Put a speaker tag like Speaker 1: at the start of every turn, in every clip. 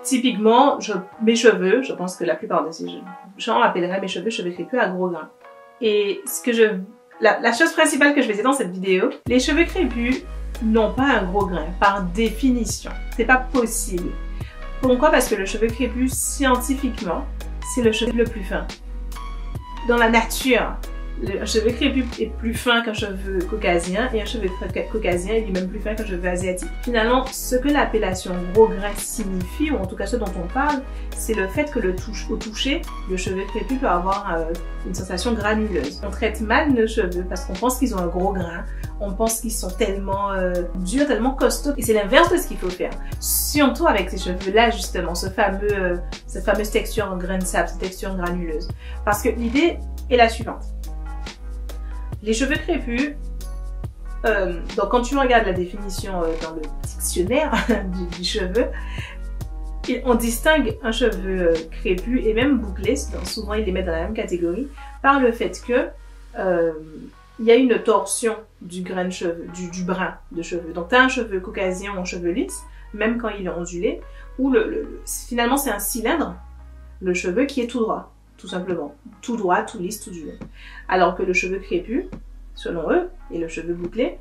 Speaker 1: typiquement, mes cheveux, je pense que la plupart de ces gens appelleraient mes cheveux crépus à gros grains. Et la chose principale que je vais dire dans cette vidéo, les cheveux crépus n'ont pas un gros grain, par définition. C'est pas possible. Pourquoi? Parce que le cheveu crépus, scientifiquement, c'est le cheveu le plus fin. Dans la nature, un cheveu crépus est plus fin qu'un cheveu caucasien et un cheveu caucasien est même plus fin qu'un cheveu asiatique. Finalement, ce que l'appellation gros grain signifie, ou en tout cas ce dont on parle, c'est le fait que au toucher, le cheveu crépus peut avoir une sensation granuleuse. On traite mal nos cheveux parce qu'on pense qu'ils ont un gros grain, on pense qu'ils sont tellement durs, tellement costauds, et c'est l'inverse de ce qu'il faut faire. Surtout avec ces cheveux-là, justement, cette fameuse texture en grain de sable, cette texture granuleuse. Parce que l'idée est la suivante. Les cheveux crépus, donc quand tu regardes la définition dans le dictionnaire du cheveu, on distingue un cheveu crépus et même bouclé, souvent ils les mettent dans la même catégorie, par le fait que il y a une torsion du grain de cheveux, du brin de cheveux. Donc tu as un cheveu caucasien ou un cheveu lisse, même quand il est ondulé, où finalement c'est un cylindre, le cheveu qui est tout droit. Tout simplement. Tout droit, tout lisse, tout dur. Alors que le cheveu crépus, selon eux, et le cheveu bouclé,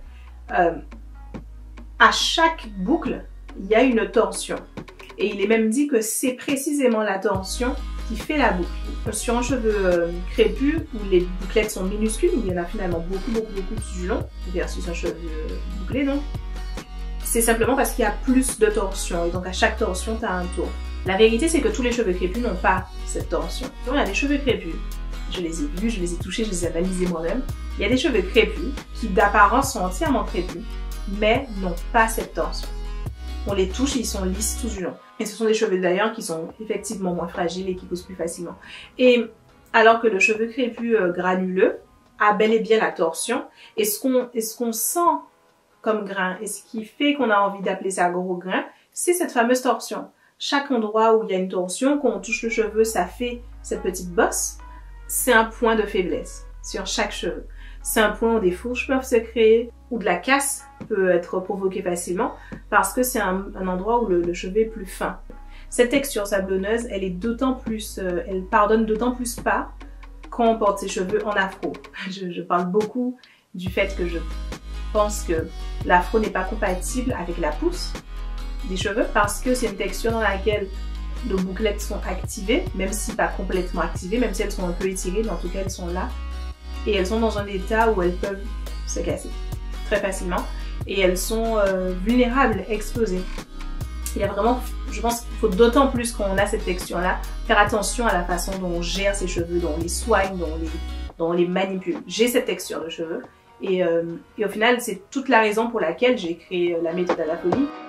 Speaker 1: à chaque boucle, il y a une torsion. Et il est même dit que c'est précisément la torsion qui fait la boucle. Sur un cheveu crépus, où les bouclettes sont minuscules, où il y en a finalement beaucoup plus long, versus un cheveu bouclé, donc, c'est simplement parce qu'il y a plus de torsion. Et donc à chaque torsion, tu as un tour. La vérité, c'est que tous les cheveux crépus n'ont pas cette torsion. Donc, il y a des cheveux crépus, je les ai vus, je les ai touchés, je les ai analysés moi-même. Il y a des cheveux crépus qui d'apparence sont entièrement crépus, mais n'ont pas cette torsion. On les touche et ils sont lisses tout du long. Et ce sont des cheveux d'ailleurs qui sont effectivement moins fragiles et qui poussent plus facilement. Et alors que le cheveu crépus granuleux a bel et bien la torsion, et ce qu'on sent comme grain, et ce qui fait qu'on a envie d'appeler ça gros grain, c'est cette fameuse torsion. Chaque endroit où il y a une torsion, quand on touche le cheveu, ça fait cette petite bosse. C'est un point de faiblesse sur chaque cheveu. C'est un point où des fourches peuvent se créer, où de la casse peut être provoquée facilement, parce que c'est un endroit où le cheveu est plus fin. Cette texture sablonneuse, elle est d'autant plus, elle pardonne d'autant plus pas quand on porte ses cheveux en afro. Je parle beaucoup du fait que je pense que l'afro n'est pas compatible avec la pousse des cheveux parce que c'est une texture dans laquelle nos bouclettes sont activées, même si pas complètement activées, même si elles sont un peu étirées, mais en tout cas elles sont là. Et elles sont dans un état où elles peuvent se casser très facilement et elles sont vulnérables, exposées. Il y a vraiment, je pense qu'il faut d'autant plus qu'on a cette texture-là, faire attention à la façon dont on gère ses cheveux, dont on les soigne, dont on les manipule. J'ai cette texture de cheveux et au final c'est toute la raison pour laquelle j'ai créé la méthode à la folie.